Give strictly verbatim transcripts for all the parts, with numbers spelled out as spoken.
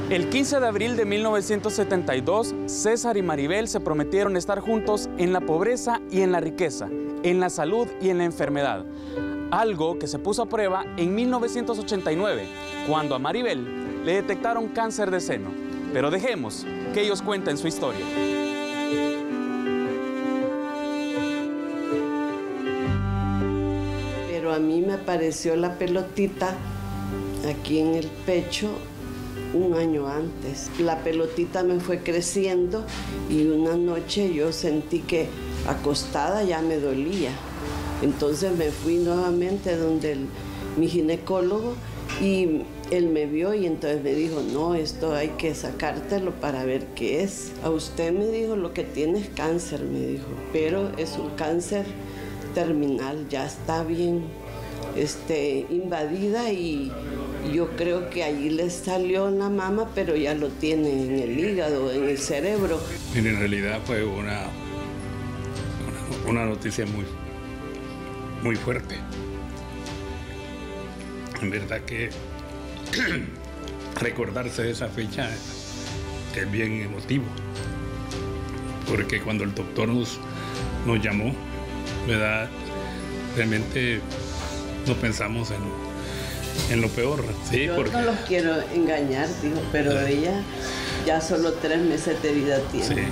El quince de abril de mil novecientos setenta y dos, César y Maribel se prometieron estar juntos en la pobreza y en la riqueza, en la salud y en la enfermedad. Algo que se puso a prueba en mil novecientos ochenta y nueve, cuando a Maribel le detectaron cáncer de seno. Pero dejemos que ellos cuenten su historia. Pero a mí me apareció la pelotita aquí en el pecho un año antes. La pelotita me fue creciendo y una noche yo sentí que acostada ya me dolía. Entonces me fui nuevamente donde el, mi ginecólogo y él me vio y entonces me dijo, no, esto hay que sacártelo para ver qué es. A usted, me dijo, lo que tiene es cáncer, me dijo, pero es un cáncer terminal, ya está bien este, invadida y yo creo que allí le salió en la mama, pero ya lo tiene en el hígado, en el cerebro. En realidad fue una, una, una noticia muy, muy fuerte. En verdad que recordarse de esa fecha es bien emotivo, porque cuando el doctor nos, nos llamó, ¿verdad? Realmente no pensamos en En lo peor, sí, yo porque... no los quiero engañar, dijo, pero ella ya solo tres meses de vida tiene. Sí.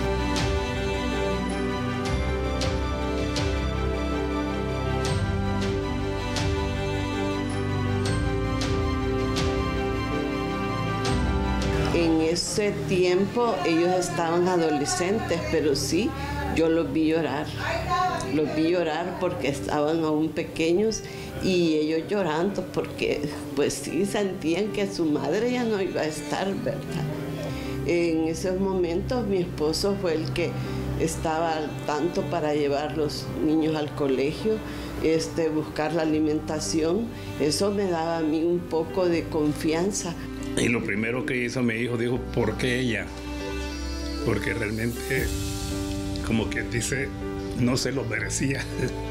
En ese tiempo ellos estaban adolescentes, pero sí, yo los vi llorar. Los vi llorar porque estaban aún pequeños y ellos llorando porque pues sí sentían que su madre ya no iba a estar, ¿verdad? En esos momentos mi esposo fue el que estaba al tanto para llevar los niños al colegio, este, buscar la alimentación. Eso me daba a mí un poco de confianza. Y lo primero que hizo mi hijo, dijo, ¿por qué ella? Porque realmente, como que dice, no se lo merecía.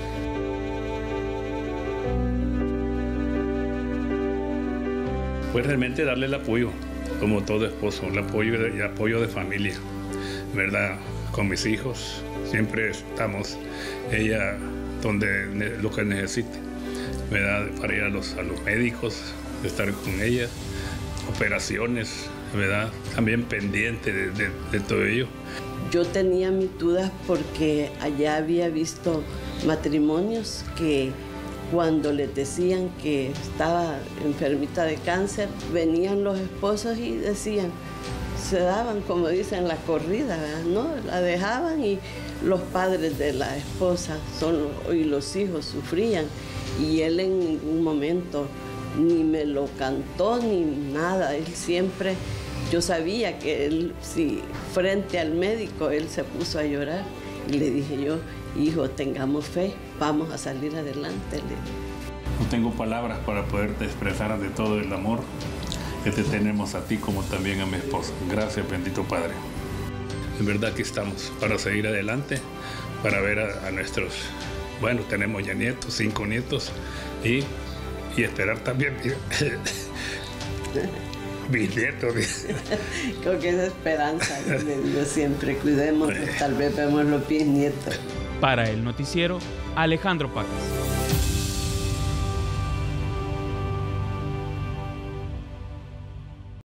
Fue realmente darle el apoyo, como todo esposo, el apoyo y apoyo de familia, ¿verdad? Con mis hijos siempre estamos, ella donde lo que necesite, ¿verdad? Para ir a los, a los médicos, estar con ella, operaciones, ¿verdad? También pendiente de, de, de todo ello. Yo tenía mis dudas porque allá había visto matrimonios que cuando les decían que estaba enfermita de cáncer, venían los esposos y decían, se daban, como dicen, la corrida, ¿verdad? ¿No? La dejaban y los padres de la esposa son, y los hijos sufrían. Y él en ningún momento ni me lo cantó ni nada, él siempre... Yo sabía que él, si frente al médico, él se puso a llorar y le dije yo, hijo, tengamos fe, vamos a salir adelante. No tengo palabras para poderte expresar de todo el amor que te tenemos a ti como también a mi esposa. Gracias, bendito Padre. En verdad que estamos para seguir adelante, para ver a, a nuestros, bueno, tenemos ya nietos, cinco nietos y, y esperar también bisnietos. Creo que esa esperanza de Dios siempre, cuidemos, tal vez vemos los bisnietos. Para el noticiero, Alejandro Pacas.